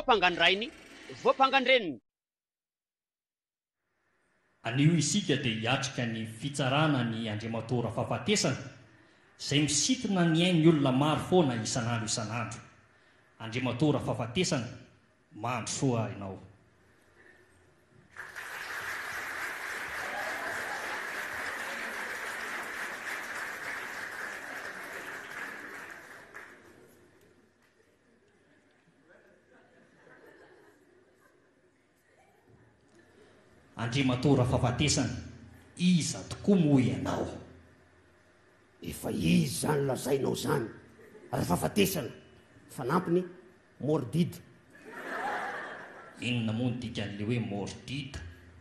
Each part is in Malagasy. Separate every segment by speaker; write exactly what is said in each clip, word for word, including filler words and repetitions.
Speaker 1: voapangandrainy voapangandreniny.
Speaker 2: Anio isika dia hiatrika ny fitsarana ny andriamatora fahafatesana izay misintona ny ainy olona maro foana isan'andro isan'andro. Andriamatora fahafatesana, mandro soa ianao. Andriamatora fahafatesana, iza tokoa moa ianao?
Speaker 3: Efa izy zany lazainao zany, raha fahafatesana, fanampiny mordide.
Speaker 2: Inona moa ny dikan'ilay hoe mordide?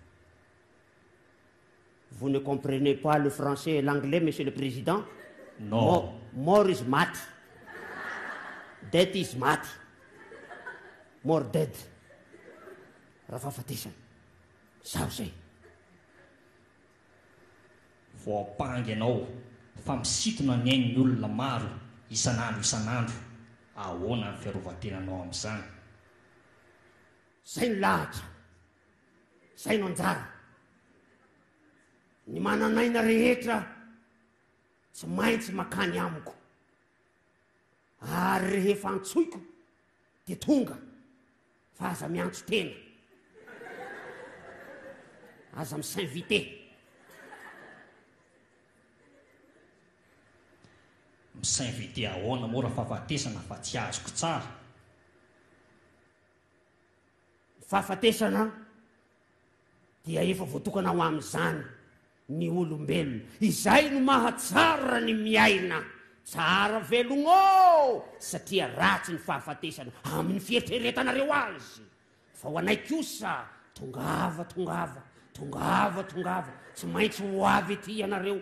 Speaker 3: Vous ne comprenez pas le français et l'anglais, monsieur le président?
Speaker 2: Non.
Speaker 3: More is mat. Dead is mat. More dead. Raha fahafatesana. Sao zay.
Speaker 2: Voapangy ianao fa misintona ny ain'ny olona maro isan'andro isan'andro. Ahoana ny fiarovan-tenanao amin'izany?
Speaker 3: Zay ny lahatra, zay no anjara. Ny mananaina rehetra tsy maintsy makany amiko, ary rehefa antsoiko dia tonga fa aza miantso tena, aza misinvité.
Speaker 2: Misinvité ahoana moa raha fahafatesana fa tsy azoko tsara?
Speaker 3: Fahafatesana dia efa voatokana ho amin'izany ny olombelona, izay no mahatsara ny miaina tsara velogno, satria ratsy ny fahafatesana amin'ny fieritreretanareo azy. Fa ho anay kosa tongava tongava tongava tongava tsy maintsy ho avy ety ianareo.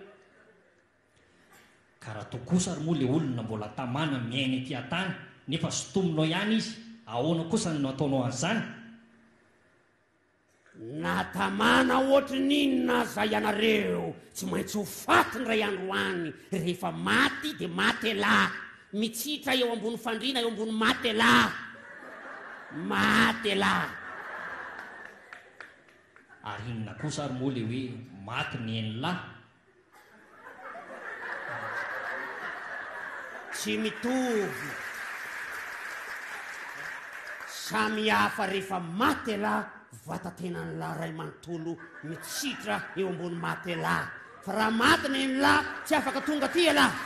Speaker 2: Ka raha tokosa ary moa le olona mbola tamana miaina ety an-tany nefa sotominao ihany izy, ahoana kosa no ataonao an'izany?
Speaker 3: Natamana ohatry n'inona aza ianareo, tsy maintsy ho faty ny ray andro any, rehefa maty dia maty lahy, mitsitra eo ambony fandriana eo ambony maty lahy, maty lahy.
Speaker 2: Ary inona kosa ary moa le hoe maty ny eny lahy?
Speaker 3: Tsy mitovy, samy hafa rehefa maty lahy, vatatenan'ny lahy ray manontolo mitsitra eo ambony maty lahy. Fa raha maty ny eny lahy tsy afaka tonga ty lahy,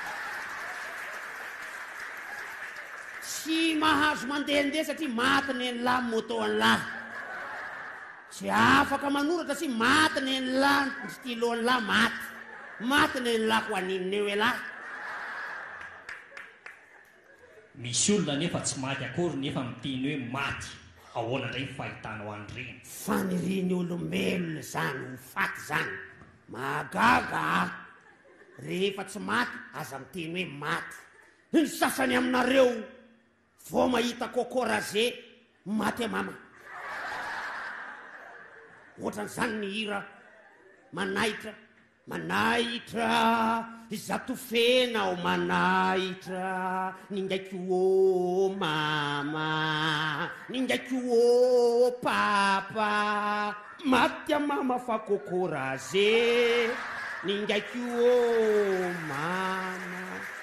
Speaker 3: tsy mahazo mandehandeha satria maty ny eny lahy moto any lahy, tsy afaka manoratra sy maty ny eny lahy, ny stylo any lahy maty, maty ny eny lahy ho aninina eo e lahy.
Speaker 2: Misy olona nefa tsy maty akory nefa miteny hoe maty, ahoana indray ny fahitanao an'ireny?
Speaker 3: Faniriany olombelona zany ho faty zany, mahagaga. Rehefa tsy maty aza miteny hoe maty. Ny sasany aminareo vao mahita kokoraze maty amama, ohatran'izany ny hira manaitra manaitra zato fena o manaitra, nindraiky o mama, nindraiky o papa, maty amama fa kokoraze, nindraiky o mama.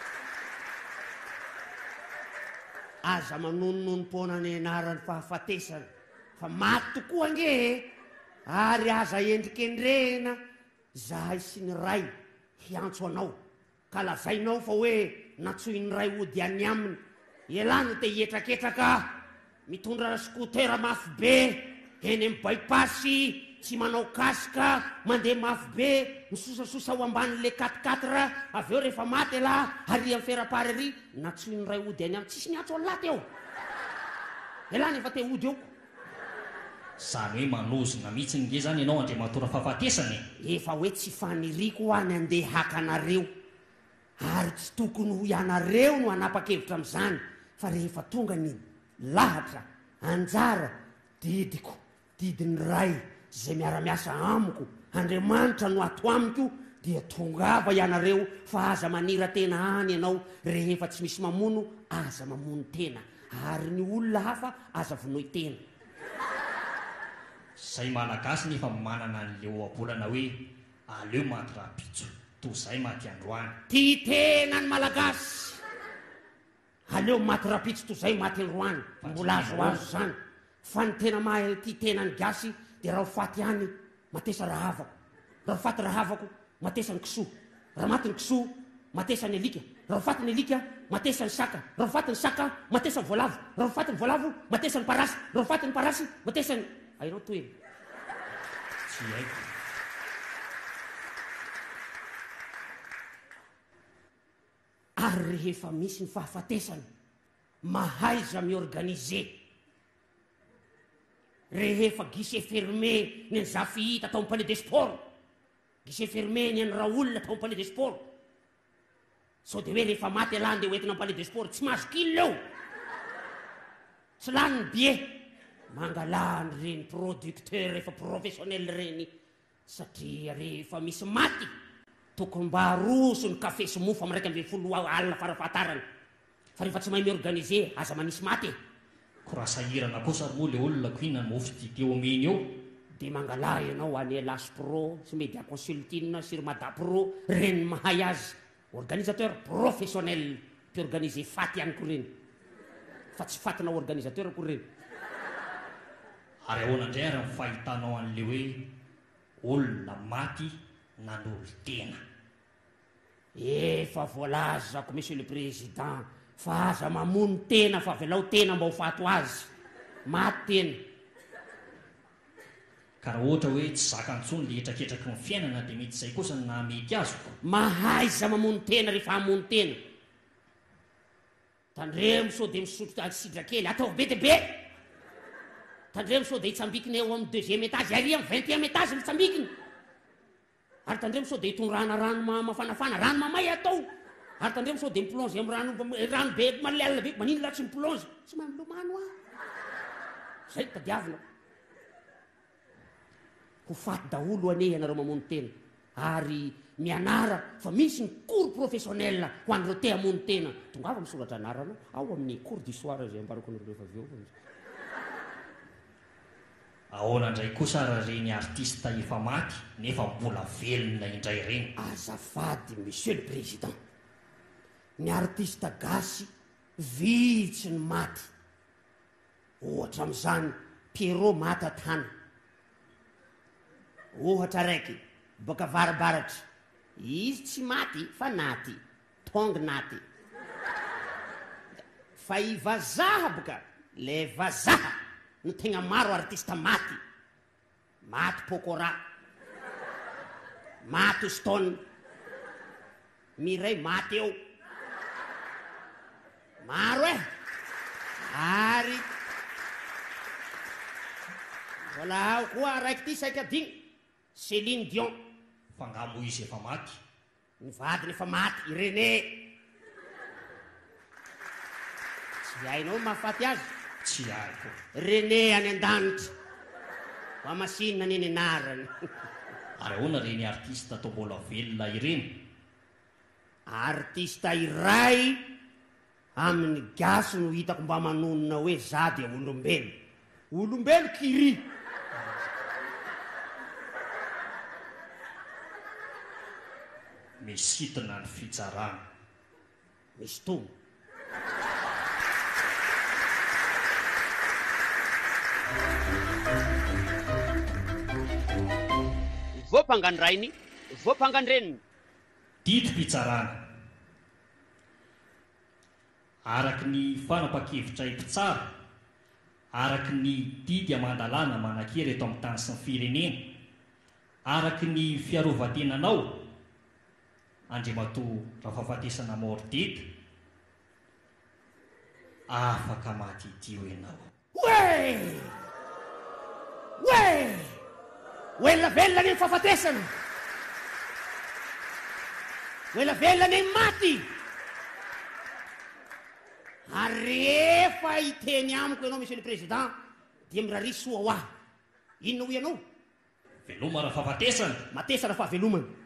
Speaker 3: Aza manononom-pona ny anarany fahafatesana, fa maty tokoa ange, ary aza endrikendrena zahay sy ny ray hiantso anao, ka lazainao fa hoe natsoy ny ray ody any aminy, ialana te hietraketraka, mitondra skotera mafy be, eny amin'ny baipasy, tsy manao kasika, mandeha mafy be, misosasosa ho ambanin'le katikatra, avy eo rehefa maty lahy, ary amin'ny ferapary ary, natsoy ny ray ody any aminy, tsisy niantso any lahy teo, ialana efa te ody eo.
Speaker 2: Zany hoe manozona mihitsy nge zany ianao andriamatora fahafatesana.
Speaker 3: Efa hoe tsy faniriko ho any andeha hakanareo, ary tsy tokony ho ianareo no hanapa-kevitra amin'izany, fa rehefa tonga ny lahatra anjara didiko, didiny ray zay miara-miasa amiko, Andriamanitra no ato amiko, dia tongava ianareo fa aza manira tena any ianao, rehefa tsy misy mamono aza mamono tena, ary ny olona hafa aza vonoy tena.
Speaker 2: Zay malagasy nefa manana an'le ohabolana hoe aleo maty rapitso toy izay maty androany.
Speaker 3: Ty tena ny malagasy aleo maty rapitso toy izay maty androany, mbola azo azo zany. Fa ny tena mahay ty tena ny gasy dia raha ho faty ihany matesa raha havako, raha ho faty raha havako matesa ny kisoa, raha maty ny kisoa matesa ny alika, raha ho faty ny alika matesa ny saka, raha ho faty ny saka matesa ny voalavo, raha ho faty ny voalavo matesa ny parasy, raha ho faty ny parasy matesa ny ainao toeny.
Speaker 2: Tsy haiko.
Speaker 3: Ary rehefa misy ny fahafatesany mahaiza miorganize, rehefa guichet fermé ny zafy hita tao amin'ny palais des sports, guichet fermé ny any raha olona tao amin'ny palais des sports, sao de hoe rehefa maty alany de hoentina amin'ny palais des sports tsy mahazo kilo eo, tsy lany ny bie. Mangalany reny producteur rehefa professionnel reny, satria rehefa misy maty tokony mba aroso ny kafe sy mofo amin'ny raika amby folo alina farafahatarany, fa rehefa tsy mahay miorganize aza manisy maty.
Speaker 2: Ko raha sahirana kosa moa le olona koina ny mofo ty teo ameny eo,
Speaker 3: de mangala ianao any Elas Pro sy Media Consulting sur Mada Pro, reny mahay azy, organisateur professionnel mpiorganize faty ihany ko reny, fa tsy fatina organisateur ko reny.
Speaker 2: Ary ahoana indray ary ny fahitanao an'le hoe olona maty nanolo tena?
Speaker 3: Efa voalazako monsieur le président, fa aza mamono tena fa velao tena mba ho fato azy, maty tena.
Speaker 2: Ka raha ohatra hoe tsy zakantsony le etraketraky ny fiainana dia mety izay kosa ny namety azo.
Speaker 3: Mahaiza mamono tena rehefa hamono tena. Tandremo sao de misotro sidra kely atao be de be. Tandremo sao de hitsambikiny eo amin'ny deuxième étage, ary amin'ny vingtième étage mitsambikiny. Ary tandremo sao de hitondrana rano mafanafana, rano mamay atao. Ary tandremo sao de miplonge amin'ny rano rano be malala be, manino laha tsy miplonge, tsy mahay milomano ah. Zay tadiavina. Ho faty daholo ane ianareo mamono tena, ary mianara fa misy ny cours professionnel ho an'ireo te hamono tena. Tongava misoratra anarana ao amin'ny cours du soir zay ambarako an'ireo rehefa avy eo.
Speaker 2: Ahoana indray kosa raha reny artista efa maty nefa mbola velona indray reny?
Speaker 3: Azafady monsieur le président, ny artista gasy vitsy ny maty. Ohatra amin'izany Pierrot maty tany, ohatra raiky boka avarabaratra, izy tsy maty fa naty, tonga naty. Fa i vazaha boka, le vazaha no tegna maro artista maty. Maty Pokora, maty Stone, Mireille maty eo, maro e. Ary voilà ao koa raiky ty saika digny, Céline Dion.
Speaker 2: Fangamo izy efa maty.
Speaker 3: Ny vadiny efa maty, René. Tsy hainao mahafaty azy?
Speaker 2: Tsy haiko.
Speaker 3: René any an-danitra, fa masinina neny anarany.
Speaker 2: Ary ahoana reny artista atao mbola velona ireny?
Speaker 3: Artista iray amin'ny gasy no hitako mba manonona hoe za dia olombelo. Olombelo Curie.
Speaker 2: Misitona ny fitsarana.
Speaker 3: Misy tomo.
Speaker 1: Voapangandраiny, voapangandreniny.
Speaker 2: Dito fitsarana. Araky ny fanapa-kevitra mpitsara, araky ny didy aman-dalàna manan-kery eto amin'ny tany sy ny firenena, araky ny fiarovan-tenanao, Andriamatoa Rafafatesana Mordeta, afaka maty ity ho ianao.
Speaker 3: Oe! Oe! Oela velona ny fahafatesana! Oela velona ny maty! Ary rehefa hiteny amiko ianao monsieur le président, dia mirariso soa ho ahy. Inona ho ianao?
Speaker 2: Veloma Rafafatesana.
Speaker 3: Matesana fa velomana.